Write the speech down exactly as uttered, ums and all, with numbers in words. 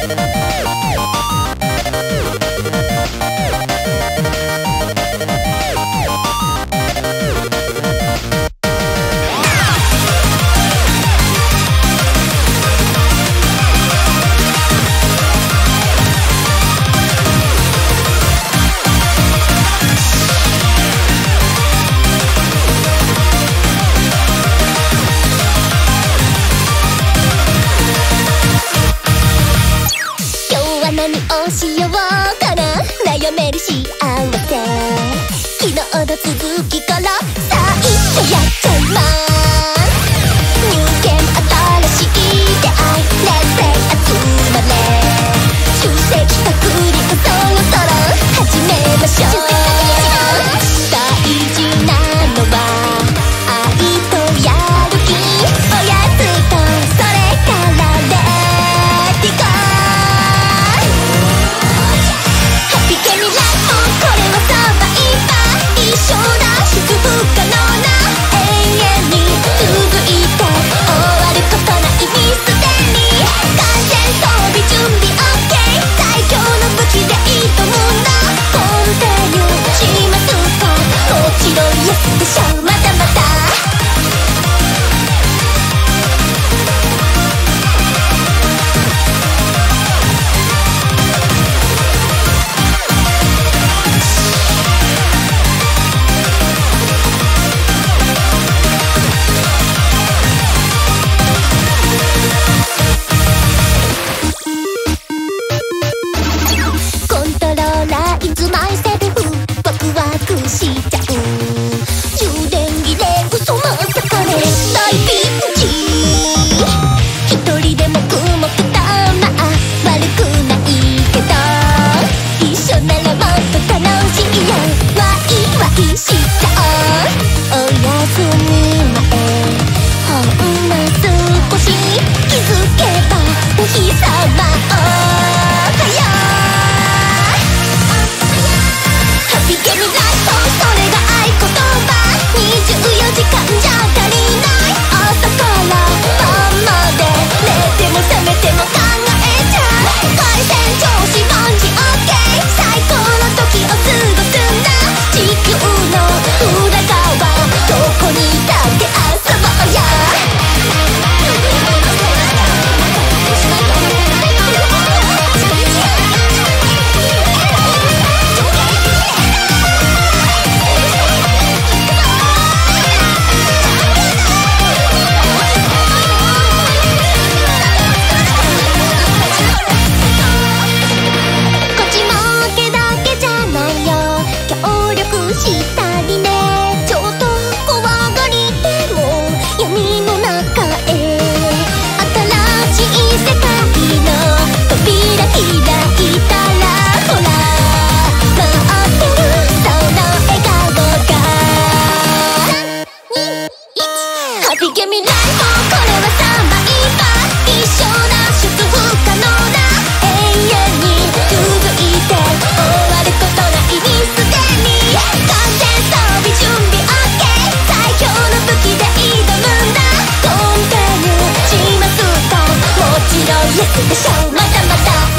何をしようかな、悩める幸せ、昨日の続きからさあ一緒やっちゃいます。入見新しい出会い、連戦集まれ、出席確認そろそろ始めましょう。大事なのは愛とやる気、おやつとそれからレディゴー。一生脱出不可能な、永遠に続いて終わることないミステリー、完全装備準備オッケー、最強の武器で挑むんだ、コンテニューしますか、もちろんYESでしょ、まだまだ。マイセルフ、ワクワクしちゃう、充電切れ、嘘まさかね、大ピンチ、一人で黙々と、まあ悪くないけど、一緒ならもっと楽しいよ、ワイワイしちゃおう。おやすみ前、ほんの少し気づけばお日様おはよう。ハッピーゲミライト、それが合言葉、にじゅうよじかんじゃ足りない、朝から晩まで寝ても覚めても考えちゃう、回線調子凡事 オーケー、 最高の時を過ごすんだ、地球の裏側どこにいたって遊ぼうよ。したりね、ちょっと怖がりでも闇の中へ、新しい世界の扉開いたら、ほら待ってるその笑顔が、ハッピーゲミライト、これはサバイバル、一生脱出不可能な、永遠に続いて終わることないミステリー、完全装備準備オッケー、最強の武器で挑むんだ、コンテニューしますか、もちろんYESでしょ、まだまだ。